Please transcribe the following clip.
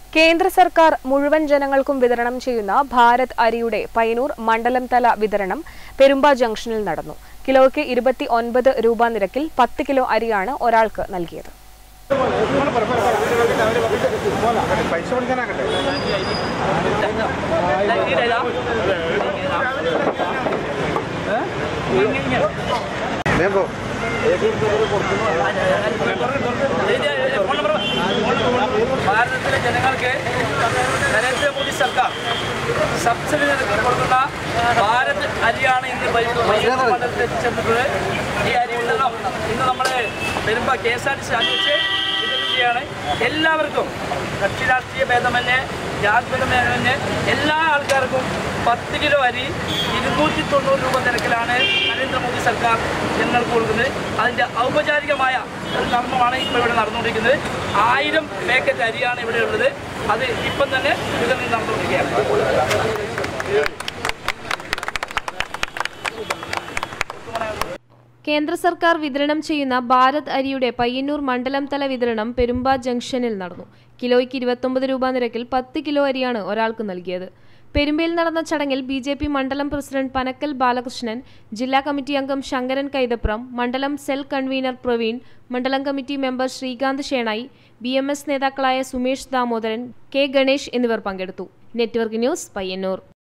കേന്ദ്ര സർക്കാർ മുഴുവൻ ജനങ്ങൾക്കും വിതരണം ചെയ്യുന്ന ഭാരത് അരിയുടെ പയ്യന്നൂർ മണ്ഡലം തല വിതരണം പെരുമ്പ ജംഗ്ഷനിൽ നടന്നു. കിലോയ്ക്ക് 29 രൂപ നിരക്കിൽ 10 കിലോ അരിയാണ് ഒരാൾക്ക് നൽകിയത്. ഭാരതത്തിലെ ജനങ്ങൾക്ക് നരേന്ദ്രമോദി സർക്കാർ സബ്സിഡി നിരക്കിൽ കൊടുക്കുന്ന ഭാരത് അരിയാണ് ഇന്ന് മണ്ഡലത്തിൽ എത്തിച്ചേർന്നിട്ടുള്ളത്. ഈ അരി വിതരണം ഇന്ന് നമ്മൾ വരുമ്പോൾ KSRTC ആലോചിച്ച് വിതരണം ചെയ്യാണ്. എല്ലാവർക്കും കക്ഷി രാഷ്ട്രീയ ഭേദമന്യേ ജാതിഭേദമന്യേ എല്ലാ ആൾക്കാർക്കും 10 കിലോ അരി 290 രൂപ നിരക്കിലാണ് നരേന്ദ്രമോദി സർക്കാർ ജനങ്ങൾക്ക് കൊടുക്കുന്നത്. അതിൻ്റെ ഔപചാരികമായ ഒരു കർമ്മമാണ് ഇപ്പോൾ ഇവിടെ നടന്നുകൊണ്ടിരിക്കുന്നത്. 1000 പാക്കറ്റ് അരിയാണ് ഇവിടെ ഉള്ളത്. അത് ഇപ്പം തന്നെ വിതരണം നടന്നുകൊണ്ടിരിക്കുകയാണ്. കേന്ദ്ര സർക്കാർ വിതരണം ചെയ്യുന്ന ഭാരത് അരിയുടെ പയ്യന്നൂർ മണ്ഡലം തല വിതരണം പെരുമ്പ ജംഗ്ഷനിൽ നടന്നു. കിലോയ്ക്ക് 29 രൂപ നിരക്കിൽ 10 കിലോ അരിയാണ് ഒരാൾക്ക് നൽകിയത്. പെരുമ്പയിൽ നടന്ന ചടങ്ങിൽ BJP മണ്ഡലം പ്രസിഡന്റ് പനക്കൽ ബാലകൃഷ്ണൻ, ജില്ലാ കമ്മിറ്റി അംഗം ശങ്കരൻ കൈതപ്രം, മണ്ഡലം സെൽ കൺവീനർ പ്രവീൺ, മണ്ഡലം committee member Sreekanth Shenoy, BMS നേതാക്കളായ സുമേഷ് ദാമോദരൻ, K ഗണേഷ് എന്നിവർ പങ്കെടുത്തു. Network news, Payyanur.